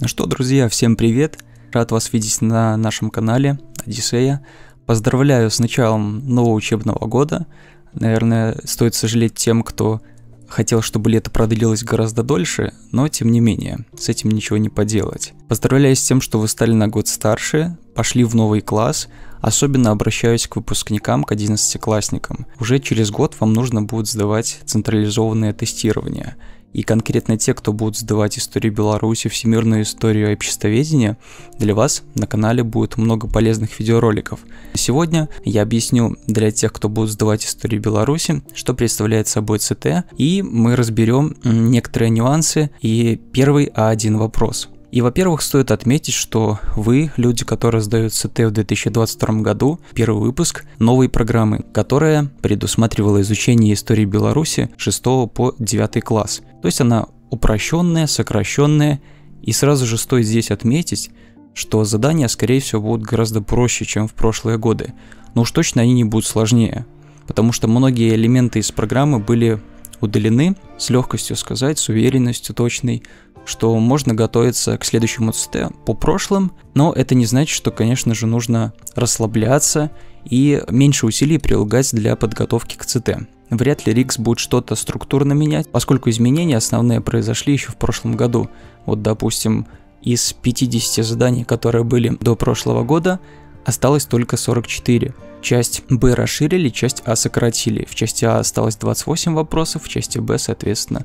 Ну что, друзья, всем привет! Рад вас видеть на нашем канале Одиссея. Поздравляю с началом нового учебного года. Наверное, стоит сожалеть тем, кто хотел, чтобы лето продлилось гораздо дольше, но тем не менее, с этим ничего не поделать. Поздравляю с тем, что вы стали на год старше, пошли в новый класс. Особенно обращаюсь к выпускникам, к 11-классникам. Уже через год вам нужно будет сдавать централизованное тестирование. И конкретно те, кто будут сдавать историю Беларуси, всемирную историю и обществоведение, для вас на канале будет много полезных видеороликов. Сегодня я объясню для тех, кто будет сдавать историю Беларуси, что представляет собой ЦТ, и мы разберем некоторые нюансы и первый А1 вопрос. И, во-первых, стоит отметить, что вы, люди, которые сдают ЦТ в 2022 году, первый выпуск новой программы, которая предусматривала изучение истории Беларуси 6 по 9 класс. То есть она упрощенная, сокращенная, и сразу же стоит здесь отметить, что задания, скорее всего, будут гораздо проще, чем в прошлые годы. Но уж точно они не будут сложнее, потому что многие элементы из программы были удалены, с легкостью сказать, с уверенностью точной, что можно готовиться к следующему ЦТ по прошлым, но это не значит, что, конечно же, нужно расслабляться и меньше усилий прилагать для подготовки к ЦТ. Вряд ли РИКС будет что-то структурно менять, поскольку изменения основные произошли еще в прошлом году. Вот, допустим, из 50 заданий, которые были до прошлого года, осталось только 44. Часть Б расширили, часть А сократили. В части А осталось 28 вопросов, в части Б, соответственно,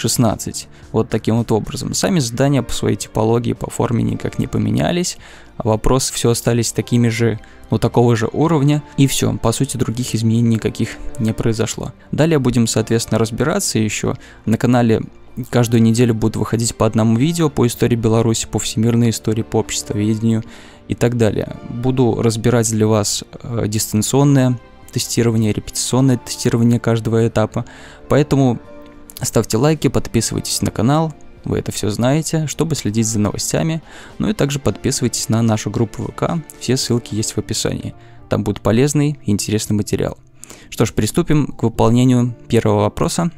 16. Вот таким вот образом. Сами задания по своей типологии, по форме никак не поменялись. Вопросы все остались такими же, такого же уровня. И все, по сути, других изменений никаких не произошло. Далее будем, соответственно, разбираться еще. На канале каждую неделю будут выходить по одному видео по истории Беларуси, по всемирной истории, по обществоведению и так далее. Буду разбирать для вас дистанционное тестирование, репетиционное тестирование каждого этапа. Поэтому ставьте лайки, подписывайтесь на канал, вы это все знаете, чтобы следить за новостями. Ну и также подписывайтесь на нашу группу ВК, все ссылки есть в описании. Там будет полезный и интересный материал. Что ж, приступим к выполнению первого вопроса.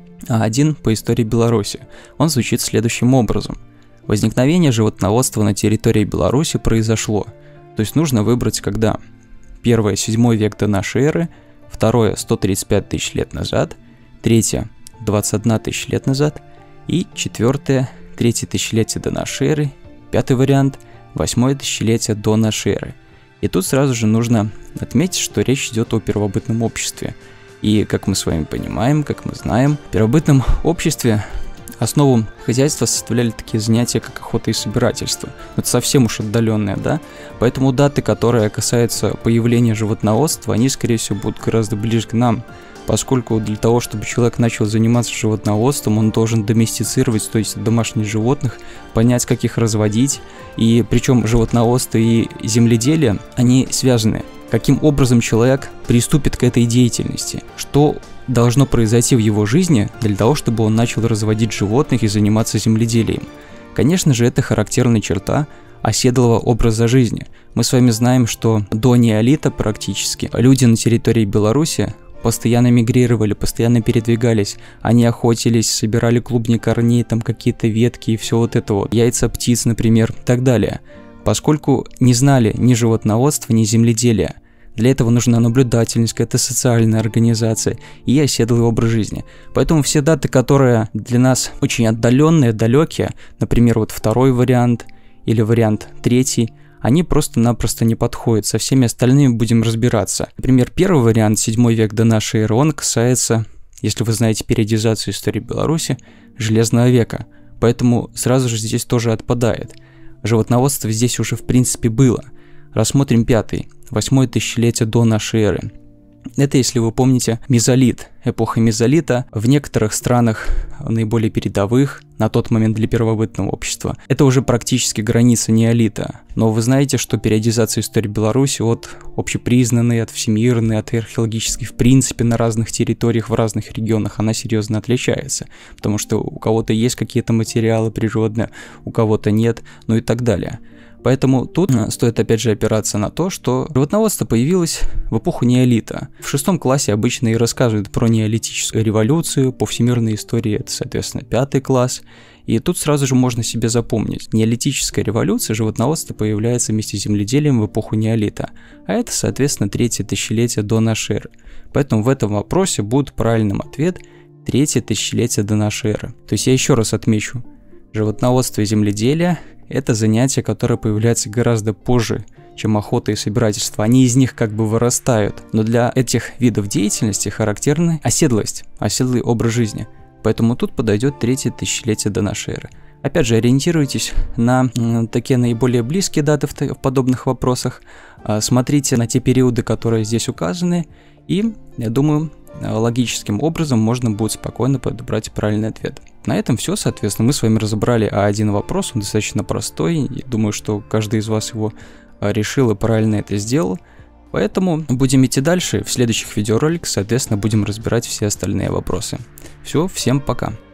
А1 по истории Беларуси. Он звучит следующим образом. Возникновение животноводства на территории Беларуси произошло. То есть нужно выбрать, когда. Первое – 7 век до нашей эры, второе – 135 тысяч лет назад, третье – 21 тысяч лет назад и четвертое – 3 тысячелетие до нашей эры, пятый вариант – 8 тысячелетие до нашей эры. И тут сразу же нужно отметить, что речь идет о первобытном обществе. И, как мы с вами понимаем, как мы знаем, в первобытном обществе основу хозяйства составляли такие занятия, как охота и собирательство. Это совсем уж отдаленные, да? Поэтому даты, которые касаются появления животноводства, они, скорее всего, будут гораздо ближе к нам, поскольку для того, чтобы человек начал заниматься животноводством, он должен доместицировать, то есть домашних животных, понять, как их разводить, и причем животноводство и земледелие, они связаны. Каким образом человек приступит к этой деятельности, что должно произойти в его жизни для того, чтобы он начал разводить животных и заниматься земледелием. Конечно же, это характерная черта оседлого образа жизни. Мы с вами знаем, что до неолита практически люди на территории Беларуси постоянно мигрировали, постоянно передвигались, они охотились, собирали клубни корней, там какие-то ветки и все вот это вот, яйца птиц, например, и так далее. Поскольку не знали ни животноводства, ни земледелия. Для этого нужна наблюдательность, какая-то социальная организация и оседлый образ жизни. Поэтому все даты, которые для нас очень отдаленные, далекие, например, вот второй вариант или вариант третий, они просто-напросто не подходят. Со всеми остальными будем разбираться. Например, первый вариант, 7 век до нашей эры, он касается, если вы знаете периодизацию истории Беларуси, Железного века. Поэтому сразу же здесь тоже отпадает. Животноводство здесь уже в принципе было. Рассмотрим пятый, 8 тысячелетие до нашей эры. Это, если вы помните, мезолит, эпоха мезолита в некоторых странах наиболее передовых на тот момент для первобытного общества. Это уже практически граница неолита. Но вы знаете, что периодизация истории Беларуси от общепризнанной, от всемирной, от археологической, в принципе, на разных территориях, в разных регионах, она серьезно отличается. Потому что у кого-то есть какие-то материалы природные, у кого-то нет, ну и так далее. Поэтому тут стоит опять же опираться на то, что животноводство появилось в эпоху неолита. В 6 классе обычно и рассказывают про неолитическую революцию, по всемирной истории это, соответственно, 5 класс. И тут сразу же можно себе запомнить, неолитическая революция, животноводство появляется вместе с земледелием в эпоху неолита, а это, соответственно, третье тысячелетие до нашей эры. Поэтому в этом вопросе будет правильным ответ третье тысячелетие до нашей эры. То есть я еще раз отмечу, животноводство и земледелие – это занятия, которые появляются гораздо позже, чем охота и собирательство. Они из них как бы вырастают. Но для этих видов деятельности характерна оседлость, оседлый образ жизни. Поэтому тут подойдет третье тысячелетие до нашей эры. Опять же, ориентируйтесь на такие наиболее близкие даты в подобных вопросах. Смотрите на те периоды, которые здесь указаны. И, я думаю, логическим образом можно будет спокойно подобрать правильный ответ. На этом все, соответственно, мы с вами разобрали один вопрос, он достаточно простой. Я думаю, что каждый из вас его решил и правильно это сделал. Поэтому будем идти дальше. В следующих видеороликах, соответственно, будем разбирать все остальные вопросы. Все, всем пока.